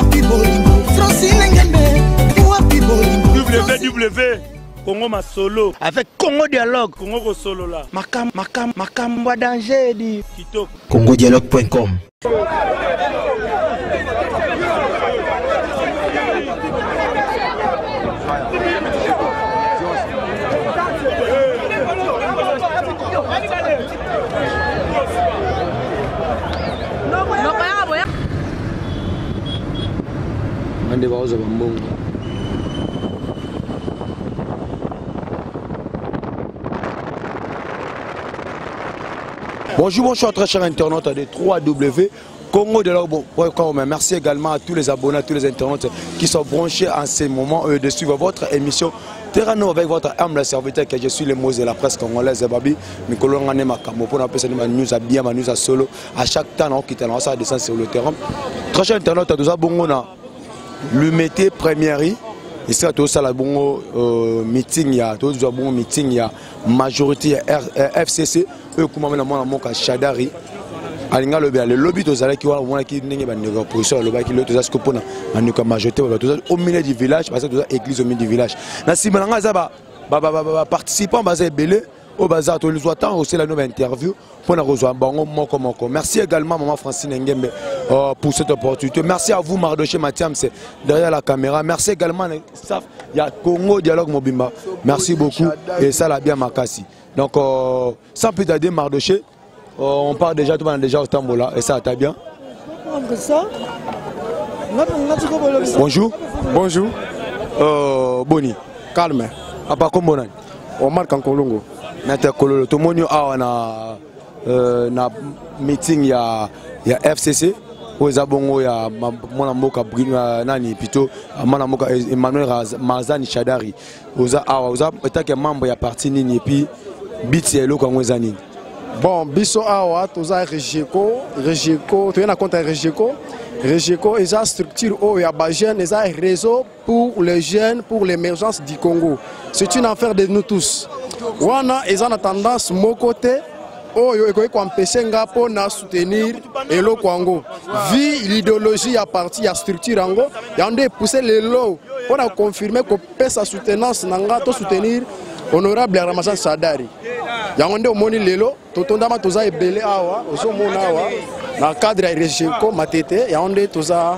WW Congo ma solo avec Congo Dialogue. Congo solo là. Makam wa danger di Kitoko. CongoDialogue.com. Bonjour, très chers internautes de 3W CongoDialogue.com. Merci également à tous les abonnés, à tous les internautes qui sont branchés en ces moments de suivre votre émission Terrano avec votre humble serviteur que je suis le Mose de la presse congolaise Babi Mikolo Ngane Makambo pour appeler ma news à bien, ma news à solo à chaque temps on quitte ça descend sur le terrain. Très chers internautes, nous avons le métier première et ça tout ça la bon meeting ya tout ça bon meeting ya majorité FCC eux comment maintenant mon Chadari alinga le lobby to zala ki wala mona ki ndenge ba négociation le ba ki l'autre ça ce que pona anuka majorité au milieu du village parce que tout ça église au milieu du village na simalanga za ba participants ba za belé au bazar to les attend aussi la nouvelle interview pour na rejoindre bango moko. Merci également maman Francine Ngembe pour cette opportunité. Merci à vous Mardoché Mathiam c'est derrière la caméra. Merci également staff il y a Congo Dialogue Mobimba. Merci beaucoup et ça la bien Makasi. Donc sans plus tarder Mardoché on part déjà tout le monde déjà au Tambola et ça t'a bien. Bonjour. Boni. Calme. Apa kombona. Omar Kankolongo. Nata kololo to monyo awa na meeting ya FCC oza bongo ya mwana mboka Bruno nani pito mwana mboka Emmanuel Mazani Chadari oza awa oza etake membre ya parti nini et puis biti ya eloko ngweza nini. Bon, biso awa toza Regeco, tu es na compte Regeco est une structure où il y a des jeunes, il y a un réseau pour les jeunes, pour l'émergence du Congo. C'est une affaire de nous tous. Wana ils ont tendance mon côté oh yo eko empêcher nga pona soutenir elo Congo. Vu l'idéologie à parti à structure ango, y a on pousser les lots pour confirmer que pèse sa soutenance nanga to soutenir honorable Ramazan Sadari. Yangonde omoni lelo totondama toza ebele awa ozomona awa na cadre ya Regeco matete yangonde toza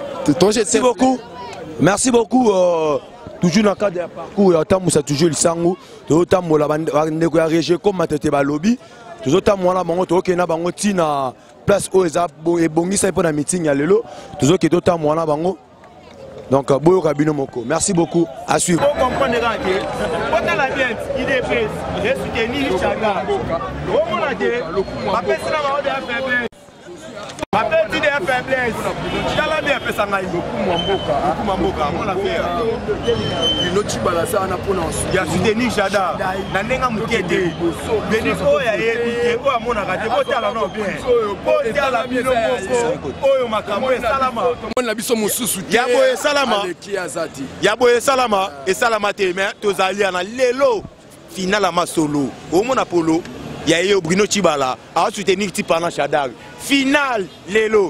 merci beaucoup toujours dans le cadre du parcours ya tamusa toujours lisango to tamola bandeko ya Regeco matete ba lobby toujours tamona bango to kena bango tina place o eza ebongisa pour na meeting ya lelo toujours ke to tamona bango. Donc, Boyo Kabino Moko, merci beaucoup. À suivre. Vous comprenez que quand la bien, il est fait, il est soutenu Chaga. Vous m'avez dit, après tu es faiblesse, Chala bien fait ça naï beaucoup mamboka, on l'a fait. Une chibala ça na pona. Il y a soutenu Chada. Na nenga mukede. Beniko ya yebike o amona kate botala no bien. Botala bino moko. Oyo makambo salama. On la biso mususu. Ya boye salama. Ya boye salama et salama te mais tozali na lelo final ma solo. O mona polo. Il y a eu Bruno Chibala à soutenir Tipana Chadar. Final, Lelo.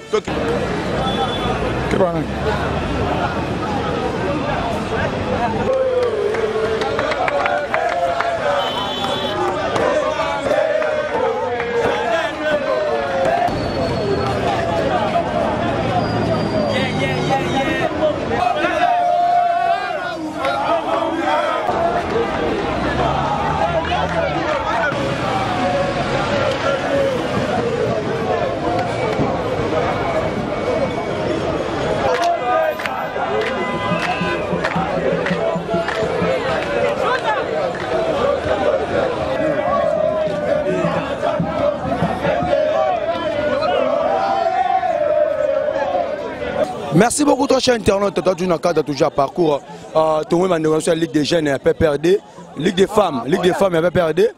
Merci beaucoup, toi, cher internaute. Tu as dans cadre toujours parcours. Tout le monde a Ligue des jeunes et PPRD. Ligue des femmes et PPRD.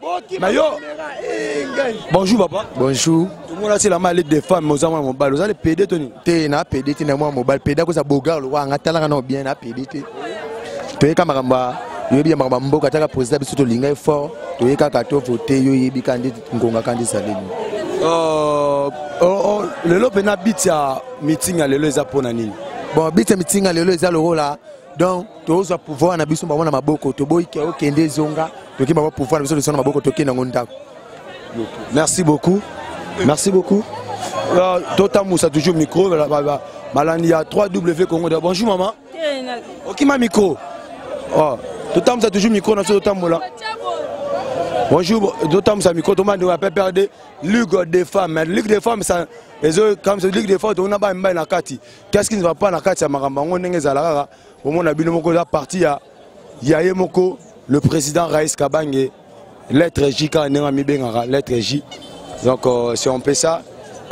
Bonjour, papa. Bonjour. Tout le monde a la Ligue des femmes. Vous avez mobile. Vous avez PD, Tony. Na PD, tu n'as pas mobile. PD, ça bogar. On a talent bien na PD. Tu es camaramba. Tu es camaramba. Tu es président. Tu es linga fort. Tu es kakato voté. Tu es candidat. Ngonga candidat. Le lot pena bit ya meeting ya lelo eza pona nini bon bit meeting à lelo eza loro là donc tozo pouvoir na biso ba na maboko to boy ke okende zonga to ki ba pouvoir na biso na maboko to kenda ngondako. Merci beaucoup. Merci beaucoup. Tota Moussa toujours micro malani ya 3W Congo. Bonjour maman. OK ma micro. Oh, Tota Moussa toujours micro na Tota Mola. Bonjour, Tota Moussa micro to mande va perdre Ligue des femmes. Ligue des femmes ça les autres comme Ligue des femmes on a ba mba na kati. Qu'est-ce qui ne va pas na kati ya makamba ngo ndenge zalaka au mona bino moko la partie ya Yaye moko le président Raïs Kabange lettre J quand on a mis bien lettre J. Donc si on fait ça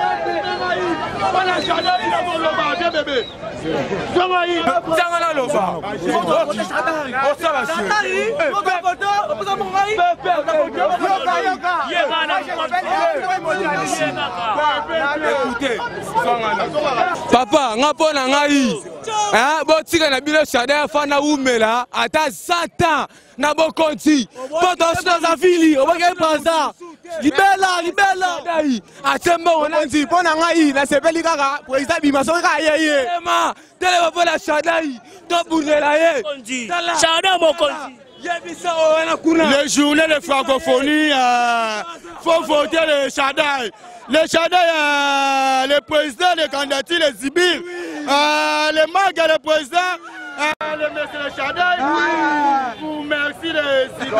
papa ngapona ngai botika na bino Shadai fana umela ata 100 ans na bokonti potosina za fili obake panza libela dai atemba ona nzi pona ngai na sepeli kaka président bimaso ka yeye ema tele ba la Shadai to bunela ye Shadai mokonti. Les journées de francophonie, faut voter le Shadai. Le Shadai, le président, le candidat, les Zibir, le mag, le président, le monsieur Shadai, vous merci les Zibir.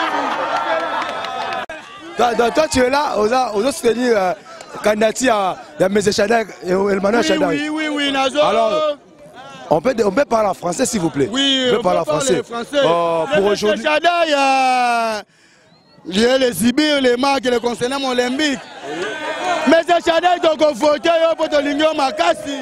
Toi tu es là, on a soutenir candidat à monsieur Shadai et le manoir Shadai. Oui, Nazo. Alors, on peut parler en français s'il vous plaît. Oui, on peut parler français. Pour aujourd'hui. Il y a les Zibir, les marques et les concernants olympiques. Mais c'est Shadai donc on vote pour te l'union Makassi.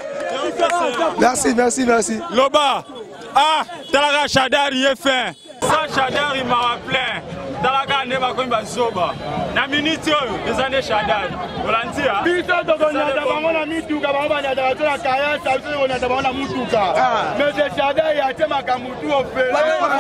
Merci. Loba, Talaga Shadai rien fait. Ça Shadai m'a rappelé. Talaga ne va pas zoba. Na minute les années Shadai. Volantia. Bito donc on a d'abord la mituka, on a d'abord la carrière, ça veut on a d'abord la mutuka. Mais c'est Shadai il y a tema kamutu au fait.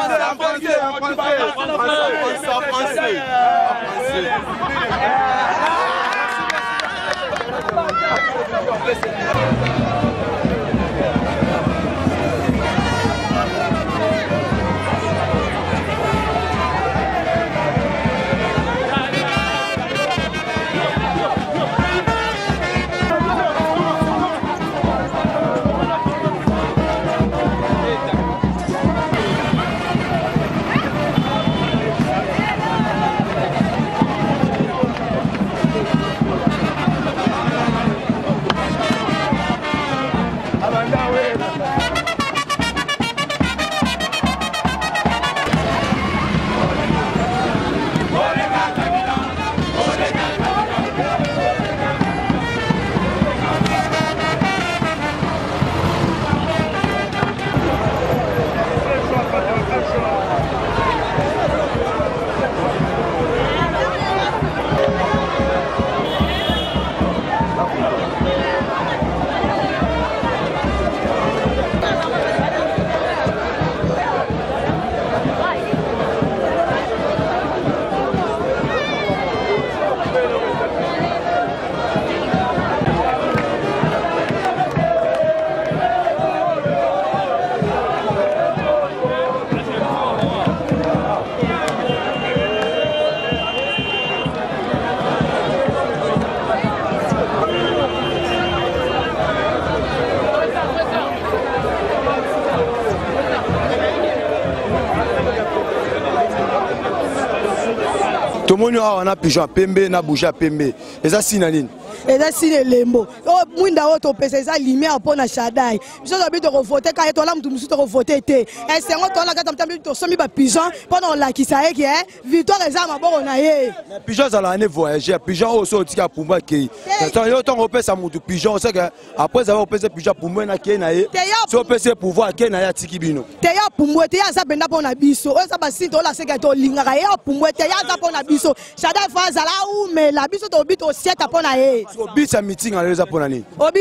Tout le monde a un pigeon pembe, na bouger pembe. Et ça c'est nani? Et ça c'est le lembo. Oh, mwinda auto pesa ça lumière pour na Shadai. Biso dobi to voter quand to la mtu musu to voter te. Et c'est on to la kata mtambi to somi ba pigeon pendant la ki sa ki victoire eza maboko na ye. Mais pigeon ça la ne voyager, pigeon au so tika pumba ki. Tant yo tant on pesa mutu pigeon c'est que après avoir pesa pigeon pumba na ki na ye. So pesa pouvoir ki na ya tiki bino. Te ya pumba te ya za benda pour na biso. O ça ba si to la se ka to linga ya pumba te ya za pour na biso. Shadai fa za la ou mais la biso to bito sieta pour na ye. Obi sa meeting à les Japonais. Obi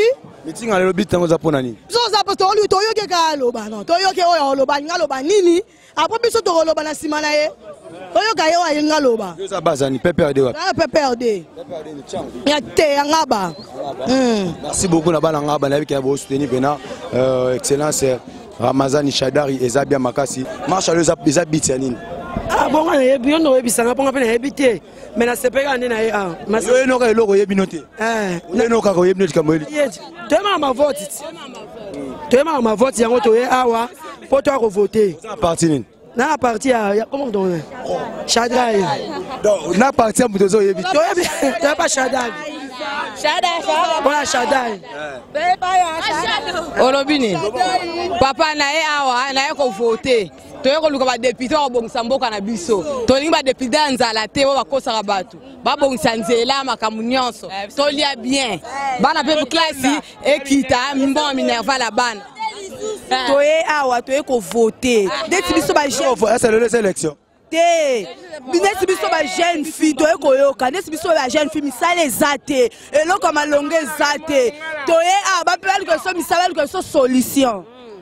Meeting à l'obit tango za pona nini? Biso za posto oli toyoke ka loba non. Toyoke oyo loba nga loba nini? Après biso to loba na sima na ye. Toyoka yo wa nga loba. Yo za bazani PPRD wa. Na PPRD. PPRD ni chango. Ya te ngaba. Merci beaucoup na bana ngaba na biki bo soutenir pena excellence Ramazani Shadari ezabia makasi. Marche le za bit ya nini? Ah bon on est bien on est bisanga ponga pena habité. Mais na sepeka ndina ye ah. Yo eno ka eloko yebi noté. Eno ka ko yebi noté kamweli. Demain ma vote. Demain ma vote yango to ye awa pour toi voter. Na parti nini? Na parti ya comment on dit? Shadari. Donc na parti ya mutozo yebi. To yebi, to pas Shadari. Voilà Shadari. Olobini. Papa na ye awa na ye ko voter. Toyeko luka ba député ko bongisa mboka na biso. Tolingi ba député nzala te ba kosaka bato. Ba bongisa nzela makambo nyonso. Tolia bien. Bana pe classe ekita mbon minerva la bana. Toye awa toye ko voter. Deti biso ba jeune. C'est le sélection. Te. Bineti biso ba jeune fille toye ko yoka. Deti biso ba jeune fille misale zate. Eloko malonge zate. Toye awa ba pe ko so misale ko so solution.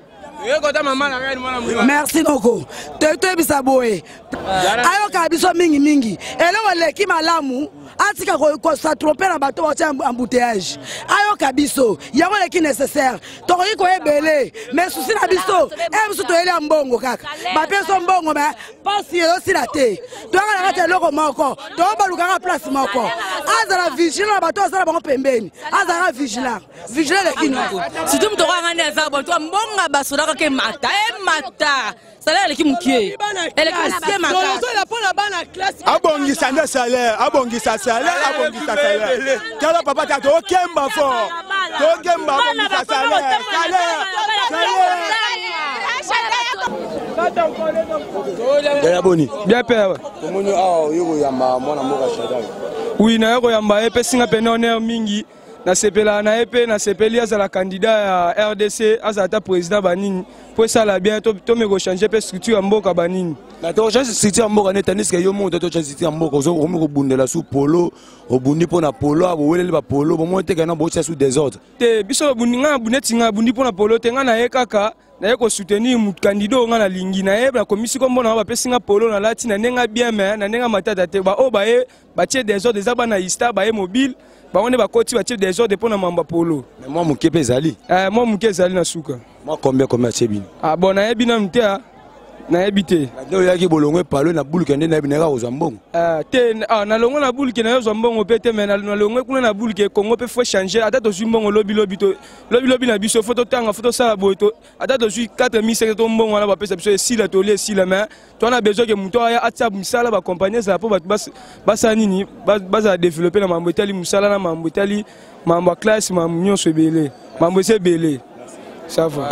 Merci Noko. Te bisa boye. Ayo ka biso mingi mingi. Eloko leki malamu. Atika ko sa tromper na bateau en embouteillage. Ayo ka biso. Yango leki nécessaire. Tokoki ko ebele. Mais souci na biso. Biso to ele mbongo kaka. Ba peso mbongo ba pasi yo silate. To ngala kate loko moko. To baluka place moko. Azala vigilant bateau azala bango pembeni. Azala vigilant. Vigilant leki Noko. Si tu mtoko ngani azaba to mbonga basola ke mata mata salaire qui mukie elle est makasi abongisa nde salaire abongisa salaire kala papa ta to kemba fo to kemba abongisa salaire salaire boni bien père komoni awa yoko yamba mwana mboka Shadari oui na yoko yamba epe singa pene honneur mingi na sepela na epe na sepeli azala candidat ya RDC azala président banini pour ça la bien to me changer pe structure mboka banini na to changer structure mboka ne tandis que yo monte to changer structure mboka zo ko bundela sous polo obundi pona polo abo welele ba polo bo monte kana bo sous désordre te biso bundinga buneti nga bundi pona polo te nga na ye kaka na ye ko soutenir mu candidat nga na lingi na ye na komisi ko mbona ba pesinga polo na lati na nenga bien mais na nenga matata te ba o ba ye ba tie désordre des abana ista ba ye mobile on est bakoti batie des ordres pour na mamba polo. Mais moi muke pezali. Moi muke zali na suka. Moi combien chebini. Ah bon na yebi na mtea na yebite. Na yaki bolongwe palo na bulu kende na bineka ozambongo. Te na longo na bulu kende na ozambongo pete mais na longo kuna na bulu ke Congo peut faut changer ata to zumbongo lobi na biso photo tanga photo sala boito ata to zu 4500 to mbongo na ba pesa biso esila to le sila mais to na besoin que muto ya atsa misala ba compagnie za po basa nini baza développer na mambo etali musala na mambo etali mambo classe mambo nyonso belé mambo c'est belé ça va.